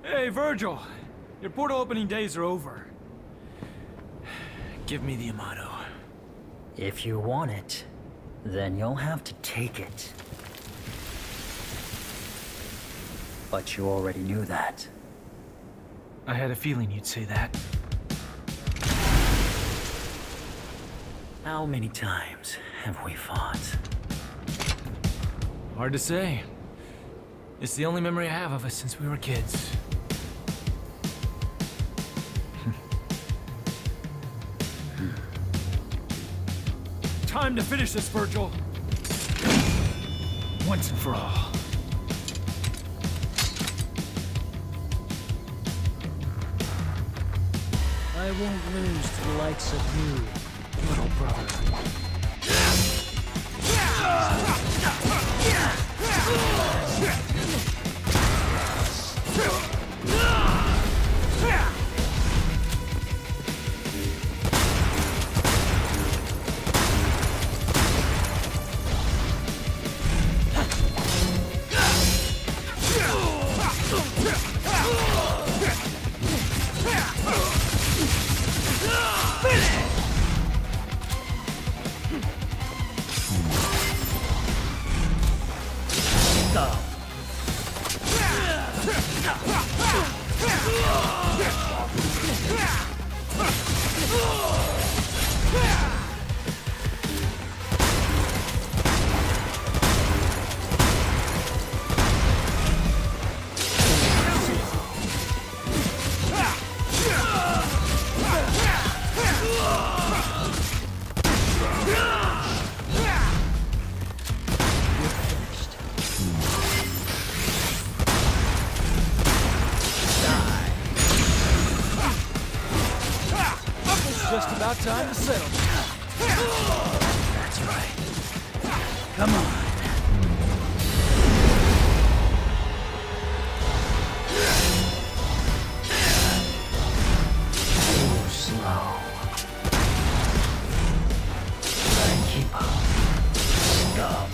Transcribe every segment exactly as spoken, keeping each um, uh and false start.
Hey, Virgil. Your portal opening days are over. Give me the Amato. If you want it, then you'll have to take it. But you already knew that. I had a feeling you'd say that. How many times have we fought? Hard to say. It's the only memory I have of us since we were kids. Time to finish this, Virgil. Once and for all. I won't lose to the likes of you, little brother. Just about time to settle. That's right. Come on. Too slow. Try keep up. Stop.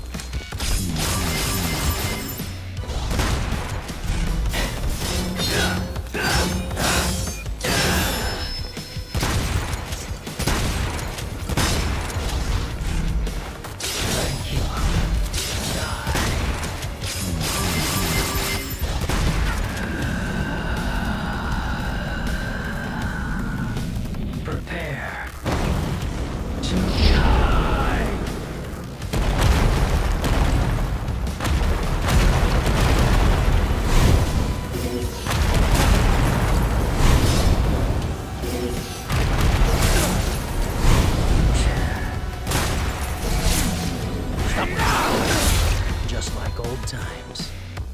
Prepare to die. Just like old times.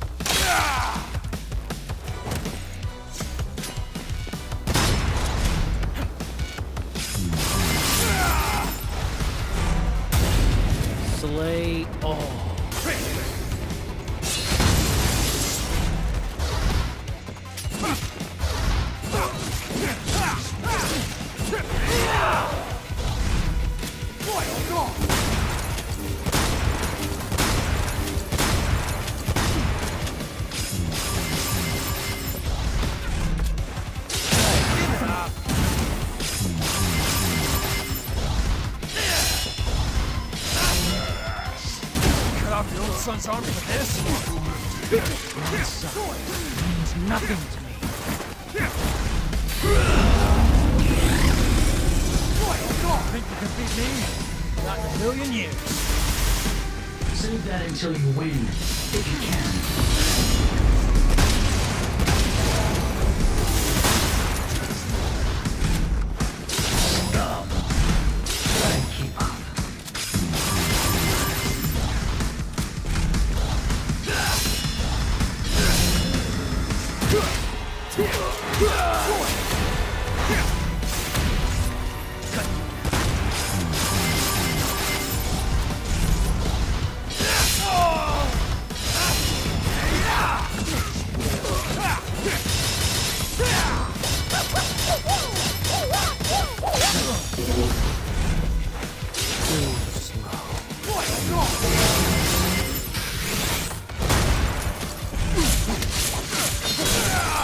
Slay all. Off your own son's arm for this? My son means nothing to me. Think you can beat me? Not in a million years. Save that until you win, if you can. Scum. Try and keep up. Ah!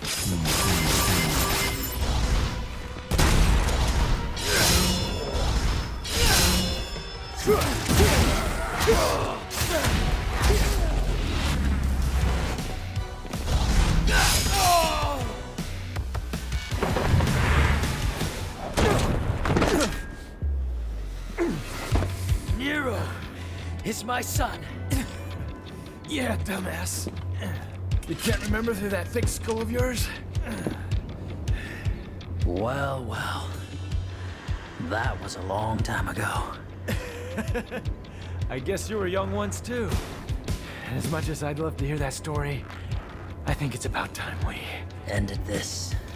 Nero is my son. Yeah, dumbass. You can't remember through that thick skull of yours? Well, well. That was a long time ago. I guess you were young once, too. And as much as I'd love to hear that story, I think it's about time we... Ended this.